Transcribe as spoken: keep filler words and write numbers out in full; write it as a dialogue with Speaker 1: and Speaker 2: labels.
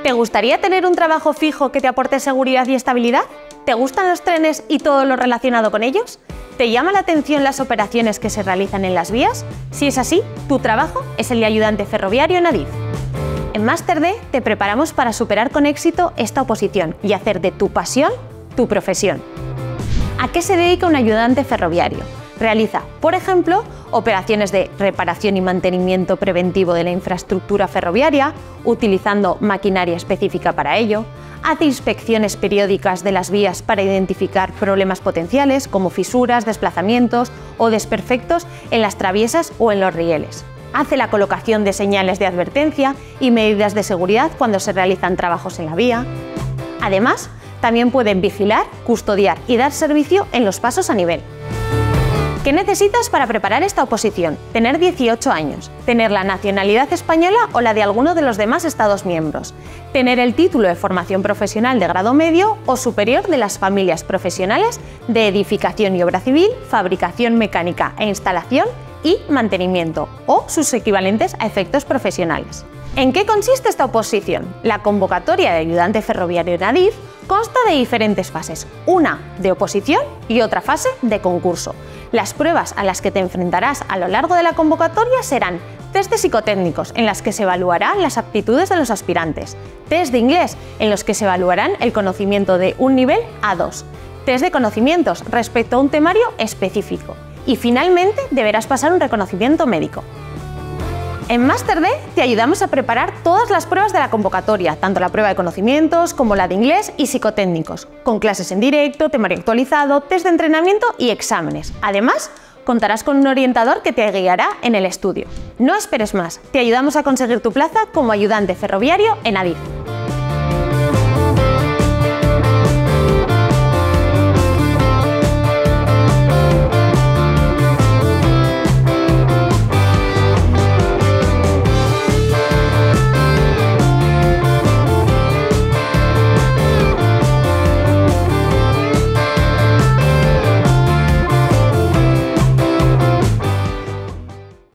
Speaker 1: ¿Te gustaría tener un trabajo fijo que te aporte seguridad y estabilidad? ¿Te gustan los trenes y todo lo relacionado con ellos? ¿Te llama la atención las operaciones que se realizan en las vías? Si es así, tu trabajo es el de ayudante ferroviario en Adif. En Máster D te preparamos para superar con éxito esta oposición y hacer de tu pasión tu profesión. ¿A qué se dedica un ayudante ferroviario? Realiza, por ejemplo, operaciones de reparación y mantenimiento preventivo de la infraestructura ferroviaria, utilizando maquinaria específica para ello. Hace inspecciones periódicas de las vías para identificar problemas potenciales como fisuras, desplazamientos o desperfectos en las traviesas o en los rieles. Hace la colocación de señales de advertencia y medidas de seguridad cuando se realizan trabajos en la vía. Además, también pueden vigilar, custodiar y dar servicio en los pasos a nivel. ¿Qué necesitas para preparar esta oposición? Tener dieciocho años, tener la nacionalidad española o la de alguno de los demás Estados miembros, tener el título de formación profesional de grado medio o superior de las familias profesionales de edificación y obra civil, fabricación mecánica e instalación y mantenimiento o sus equivalentes a efectos profesionales. ¿En qué consiste esta oposición? La convocatoria de ayudante ferroviario en Adif consta de diferentes fases, una de oposición y otra fase de concurso. Las pruebas a las que te enfrentarás a lo largo de la convocatoria serán test de psicotécnicos, en las que se evaluarán las aptitudes de los aspirantes, test de inglés, en los que se evaluarán el conocimiento de un nivel A dos, test de conocimientos respecto a un temario específico y finalmente deberás pasar un reconocimiento médico. En Máster D te ayudamos a preparar todas las pruebas de la convocatoria, tanto la prueba de conocimientos como la de inglés y psicotécnicos, con clases en directo, temario actualizado, test de entrenamiento y exámenes. Además, contarás con un orientador que te guiará en el estudio. No esperes más, te ayudamos a conseguir tu plaza como ayudante ferroviario en Adif.